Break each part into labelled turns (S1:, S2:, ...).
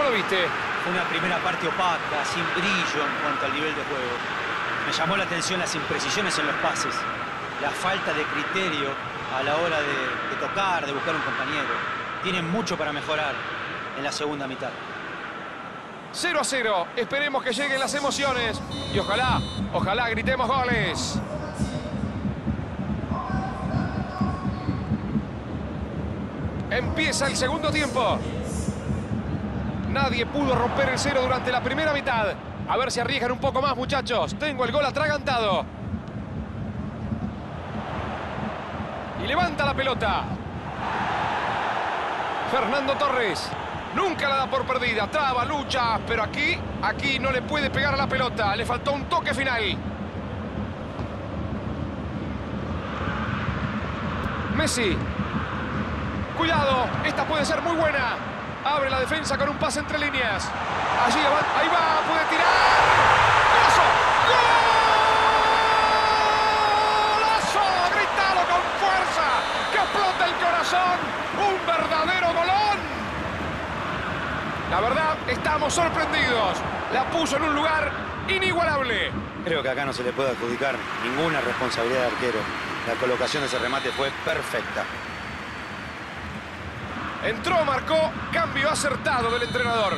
S1: lo viste?
S2: Fue una primera parte opaca, sin brillo en cuanto al nivel de juego. Me llamó la atención las imprecisiones en los pases, la falta de criterio a la hora de tocar, de buscar un compañero. Tienen mucho para mejorar en la segunda mitad.
S1: 0-0. Esperemos que lleguen las emociones. Y ojalá gritemos goles. Empieza el segundo tiempo. Nadie pudo romper el cero durante la primera mitad. A ver si arriesgan un poco más, muchachos. Tengo el gol atragantado. Y levanta la pelota. Fernando Torres. Nunca la da por perdida. Traba, lucha. Pero aquí no le puede pegar a la pelota. Le faltó un toque final. Messi. Cuidado. Esta puede ser muy buena. Abre la defensa con un pase entre líneas. Allí va. Ahí va. Puede tirar. ¡Golazo! ¡Golazo! ¡Grítalo con fuerza! ¡Que explota el corazón! ¡Un verdadero golón! La verdad, estamos sorprendidos. La puso en un lugar inigualable.
S2: Creo que acá no se le puede adjudicar ninguna responsabilidad de arquero. La colocación de ese remate fue perfecta.
S1: Entró, marcó, cambio acertado del entrenador.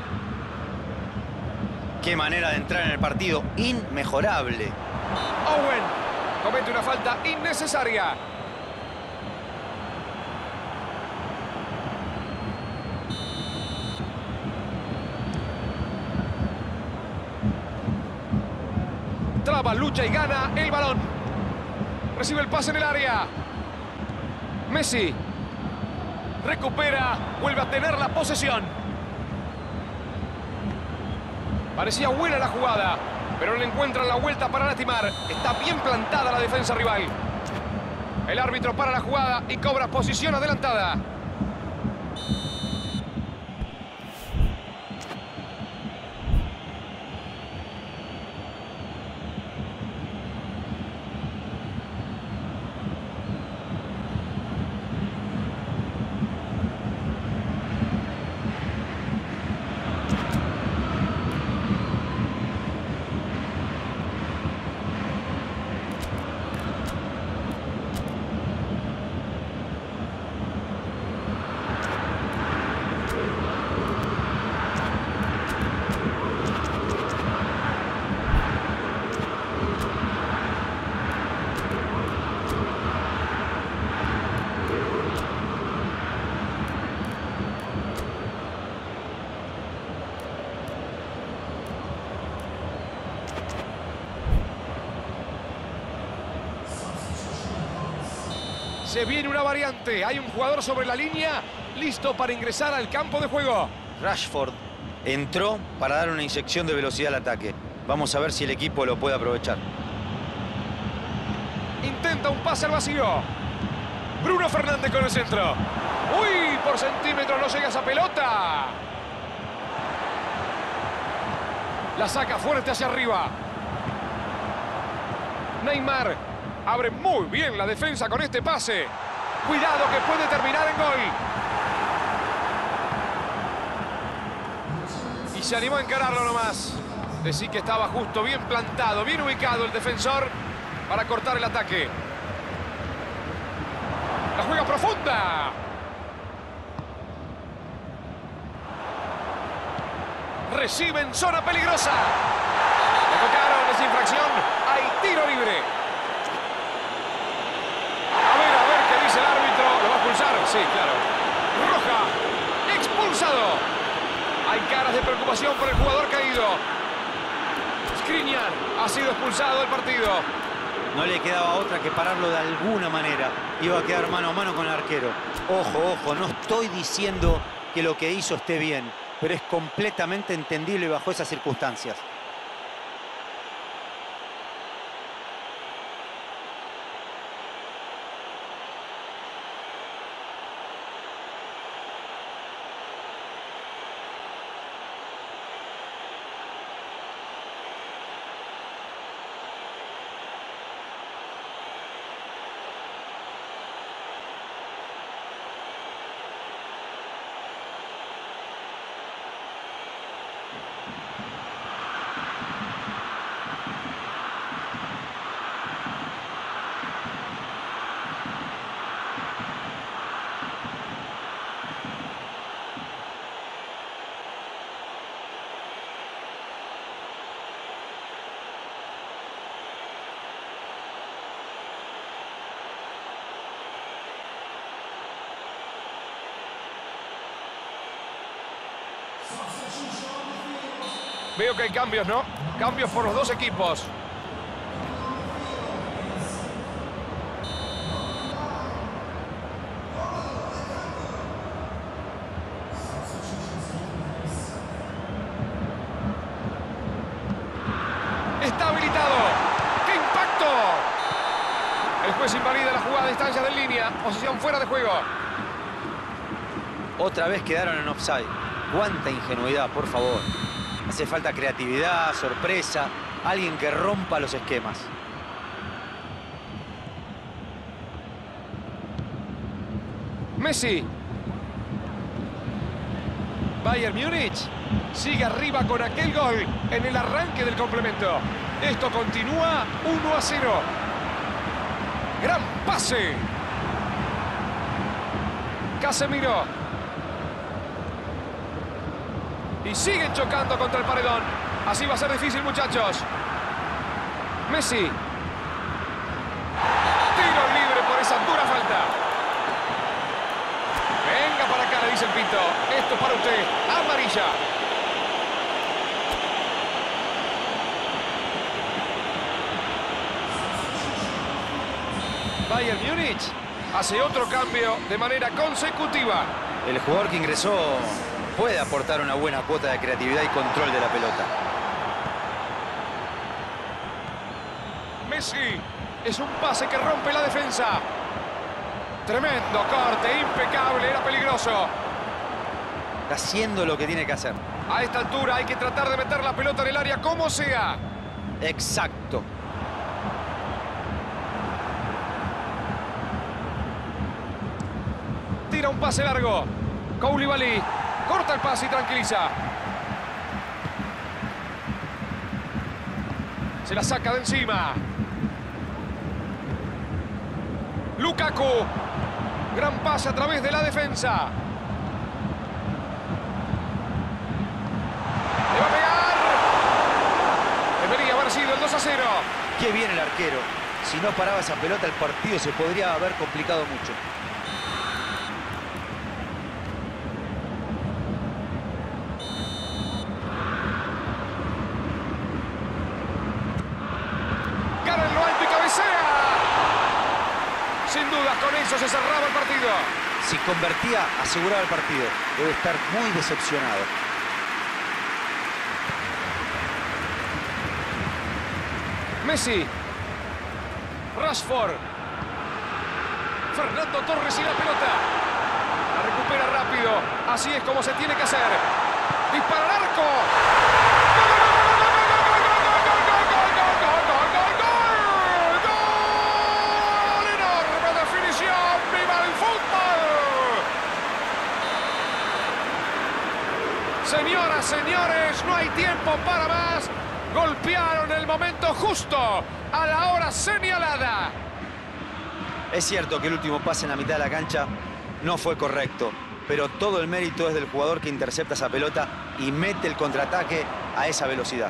S2: Qué manera de entrar en el partido, inmejorable.
S1: Owen comete una falta innecesaria. Traba, lucha y gana el balón. Recibe el pase en el área. Messi. Recupera, vuelve a tener la posesión. Parecía buena la jugada, pero no le encuentran la vuelta para lastimar. Está bien plantada la defensa rival. El árbitro para la jugada y cobra posición adelantada. Se viene una variante. Hay un jugador sobre la línea, listo para ingresar al campo de juego.
S2: Rashford entró para dar una inyección de velocidad al ataque. Vamos a ver si el equipo lo puede aprovechar.
S1: Intenta un pase al vacío. Bruno Fernández con el centro. ¡Uy! Por centímetros no llega esa pelota. La saca fuerte hacia arriba. Neymar. Abre muy bien la defensa con este pase. Cuidado que puede terminar en gol. Y se animó a encararlo nomás. Decí que estaba justo, bien plantado, bien ubicado el defensor para cortar el ataque. La juega profunda. Recibe en zona peligrosa. Le tocaron, es infracción. Hay tiro libre. El árbitro lo va a expulsar. Sí, claro. Roja. Expulsado. Hay caras de preocupación por el jugador caído. Skriniar ha sido expulsado del partido.
S2: No le quedaba otra que pararlo de alguna manera. Iba a quedar mano a mano con el arquero. Ojo, ojo, no estoy diciendo que lo que hizo esté bien, pero es completamente entendible bajo esas circunstancias.
S1: Veo que hay cambios, ¿no? Cambios por los dos equipos. Está habilitado. ¡Qué impacto! El juez invalida la jugada a distancia de línea. Posición fuera de juego.
S2: Otra vez quedaron en offside. ¡Cuánta ingenuidad, por favor! Hace falta creatividad, sorpresa, alguien que rompa los esquemas.
S1: Messi. Bayern Múnich sigue arriba con aquel gol en el arranque del complemento. Esto continúa 1-0. Gran pase. Casemiro. Y siguen chocando contra el paredón. Así va a ser difícil, muchachos. Messi. Tiro libre por esa dura falta. Venga para acá, le dice el Pinto. Esto es para usted. Amarilla. Bayern Múnich hace otro cambio de manera consecutiva.
S2: El jugador que ingresó puede aportar una buena cuota de creatividad y control de la pelota.
S1: Messi. Es un pase que rompe la defensa. Tremendo corte, impecable, era peligroso.
S2: Está haciendo lo que tiene que hacer.
S1: A esta altura hay que tratar de meter la pelota en el área como sea.
S2: Exacto.
S1: Tira un pase largo. Koulibaly corta el pase y tranquiliza. Se la saca de encima. Lukaku. Gran pase a través de la defensa. Le va a pegar. Debería haber sido el 2-0.
S2: Qué bien el arquero. Si no paraba esa pelota, el partido se podría haber complicado mucho.
S1: Cara en lo alto y cabecea. Sin dudas, con eso se cerraba el partido.
S2: Si convertía, aseguraba el partido. Debe estar muy decepcionado.
S1: Messi. Rashford. Fernando Torres y la pelota. La recupera rápido. Así es como se tiene que hacer. Dispara al arco. ¡Gol enorme! Definición. ¡Viva el fútbol! Señoras, señores, no hay tiempo para más. Golpearon el momento justo, a la hora señalada.
S2: Es cierto que el último pase en la mitad de la cancha no fue correcto, pero todo el mérito es del jugador que intercepta esa pelota y mete el contraataque a esa velocidad.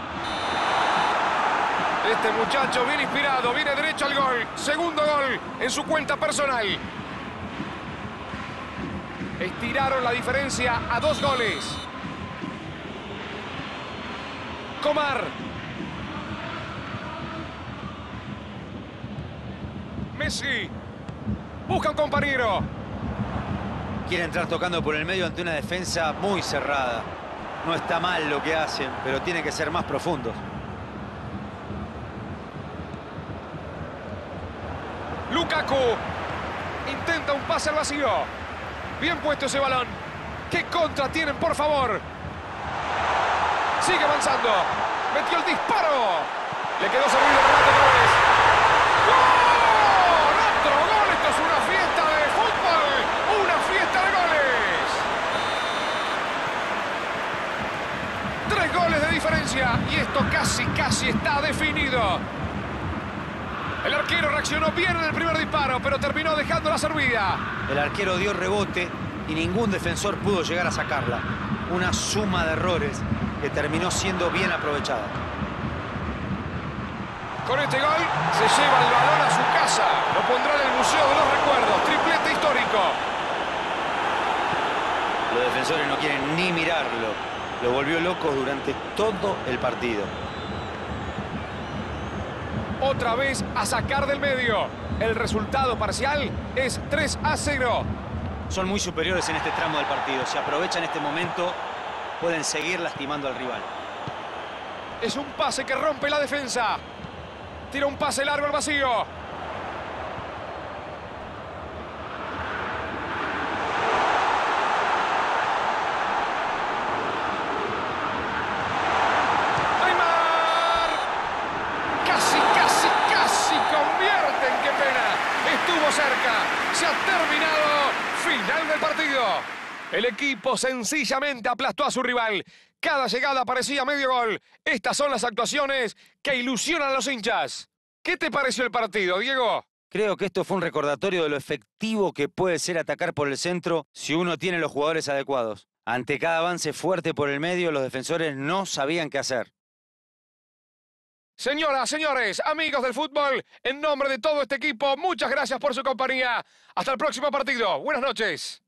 S1: Este muchacho viene inspirado, viene derecho al gol. Segundo gol en su cuenta personal. Estiraron la diferencia a 2 goles. Coman. Messi. Busca un compañero.
S2: Quiere entrar tocando por el medio ante una defensa muy cerrada. No está mal lo que hacen, pero tiene que ser más profundos.
S1: Lukaku. Intenta un pase al vacío. Bien puesto ese balón. ¿Qué contra tienen, por favor? Sigue avanzando. Metió el disparo. Le quedó servido el remate otra vez. ¡Gol! ¡Otro gol! Esto es una fiesta de fútbol. Una fiesta de goles. 3 goles de diferencia. Y esto casi está definido. El arquero reaccionó bien en el primer disparo, pero terminó dejando la servida.
S2: El arquero dio rebote y ningún defensor pudo llegar a sacarla. Una suma de errores que terminó siendo bien aprovechada.
S1: Con este gol se lleva el balón a su casa. Lo pondrá en el Museo de los Recuerdos. Triplete histórico.
S2: Los defensores no quieren ni mirarlo. Lo volvió loco durante todo el partido.
S1: Otra vez a sacar del medio. El resultado parcial es 3-0.
S2: Son muy superiores en este tramo del partido. Si aprovechan este momento, pueden seguir lastimando al rival.
S1: Es un pase que rompe la defensa. Tira un pase largo al vacío. Neymar. Casi convierten. ¡Qué pena! Estuvo cerca. Se ha terminado. Final del partido. El equipo sencillamente aplastó a su rival. Cada llegada parecía medio gol. Estas son las actuaciones que ilusionan a los hinchas. ¿Qué te pareció el partido, Diego?
S2: Creo que esto fue un recordatorio de lo efectivo que puede ser atacar por el centro si uno tiene los jugadores adecuados. Ante cada avance fuerte por el medio, los defensores no sabían qué hacer.
S1: Señoras, señores, amigos del fútbol, en nombre de todo este equipo, muchas gracias por su compañía. Hasta el próximo partido. Buenas noches.